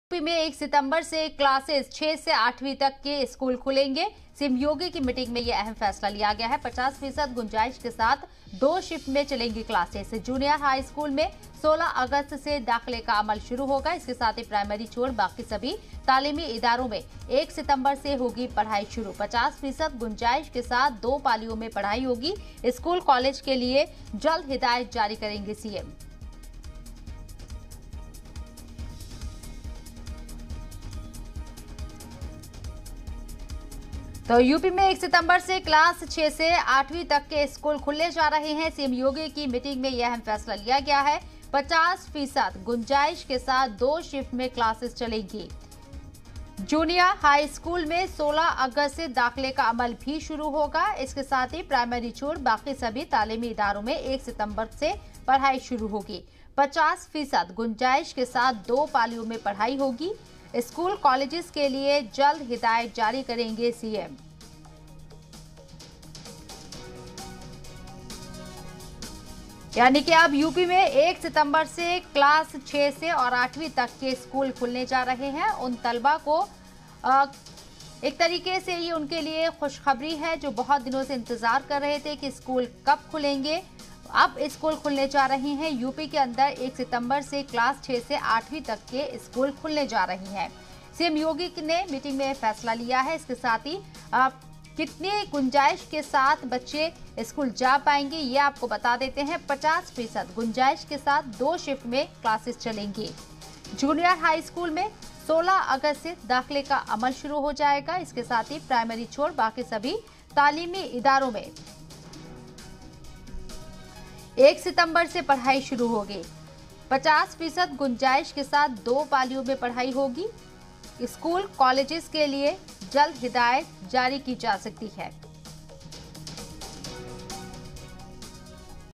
UP में 1 सितंबर से classes 6 से 8वीं तक के स्कूल खुलेंगे। सीएम योगी की मीटिंग में यह अहम फैसला लिया गया है। 50% गुंजाइश के साथ 2 शिफ्ट में चलेंगी क्लासेस। जूनियर हाई स्कूल में 16 अगस्त से दाखिले का अमल शुरू होगा। इसके साथ ही प्राइमरी छोड़ बाकी सभी तालीमी इदारों में 1 सितंबर से होगी पढ़ाई शुरू। 50% गुंजाइश के साथ 2 पालियों में पढ़ाई होगी। स्कूल कॉलेज के लिए जल्द हिदायत जारी करेंगे सीएम। तो यूपी में 1 सितंबर से क्लास 6 से 8वीं तक के स्कूल खुलने जा रहे हैं। सीएम योगी की मीटिंग में यह अहम फैसला लिया गया है। 50% गुंजाइश के साथ 2 शिफ्ट में क्लासेस चलेंगी। जूनियर हाई स्कूल में 16 अगस्त से दाखिले का अमल भी शुरू होगा। इसके साथ ही प्राइमरी छोड़ बाकी सभी तालीमी इदारों में 1 सितंबर से पढ़ाई शुरू होगी। 50% गुंजाइश के साथ 2 पालियों में पढ़ाई होगी। स्कूल कॉलेजेस के लिए जल्द हिदायत जारी करेंगे सीएम। यानी कि अब यूपी में 1 सितंबर से क्लास 6 से और 8वीं तक के स्कूल खुलने जा रहे हैं। उन तलबा को एक तरीके से ये उनके लिए खुशखबरी है जो बहुत दिनों से इंतजार कर रहे थे कि स्कूल कब खुलेंगे। अब स्कूल खुलने जा रहे हैं। यूपी के अंदर 1 सितंबर से क्लास 6 से 8वीं तक के स्कूल खुलने जा रहे हैं। सीएम योगी ने मीटिंग में फैसला लिया है। इसके साथ ही कितनी गुंजाइश के साथ बच्चे स्कूल जा पाएंगे ये आपको बता देते हैं। 50% गुंजाइश के साथ 2 शिफ्ट में क्लासेस चलेंगी। जूनियर हाई स्कूल में 16 अगस्त से दाखिले का अमल शुरू हो जाएगा। इसके साथ ही प्राइमरी छोड़ बाकी सभी तालीमी इदारों में 1 सितंबर से पढ़ाई शुरू होगी। 50% गुंजाइश के साथ 2 पालियों में पढ़ाई होगी। स्कूल कॉलेजेस के लिए जल्द हिदायत जारी की जा सकती है।